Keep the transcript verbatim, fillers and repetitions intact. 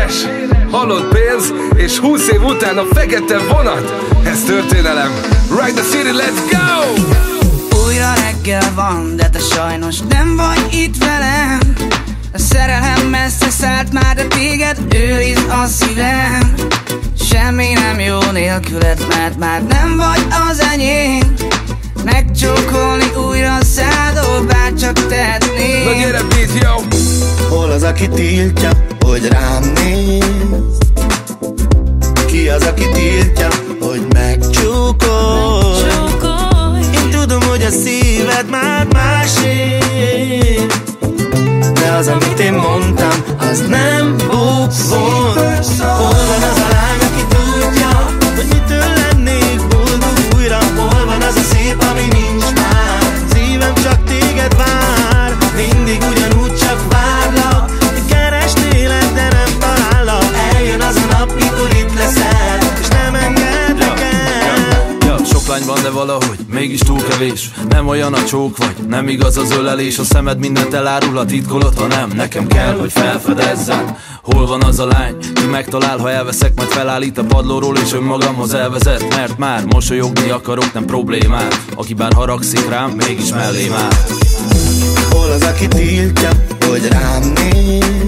édes, halott pénz, és húsz év után a fekete vonat. Ez történelem. Ride the city, let's go! Újra reggel van, de te sajnos nem vagy itt velem. A szerelem messze szállt már, de téged őriz a szívem. Semmi nem jó nélküled, mert már nem vagy az enyém. Megcsókolni újra szádol, bárcsak tehetnék. Na gyere beat, yo! Hol az, aki tiltja, hogy rám néz? Ki az, aki tiltja, hogy megcsókolj? Én tudom, hogy a szíved már másé, de az, amit én mondtam, az nem bukfon. Hol van az a lány, aki tudja, hogy mitől lennék boldog újra? Hol van az a szép, ami nincs már? Szívem csak téged vár, mindig ugyanúgy csak várlak. Keresnélek, de nem talállak. Eljön az a nap, mikor itt leszel, és nem engedlek el. Ja, ja, sok lány van, de valahogy mégis túl kevés. Nem olyan a csók vagy, nem igaz az ölelés. A szemed mindent elárul, a titkolod, ha nem. Nekem kell, hogy felfedezzem. Hol van az a lány, ki megtalál, ha elveszek, majd felállít a padlóról, és önmagamhoz elvezet. Mert már mosolyogni akarok, nem problémát. Aki bár haragszik rám, mégis mellém áll. Hol az, aki tiltja, hogy rám néz?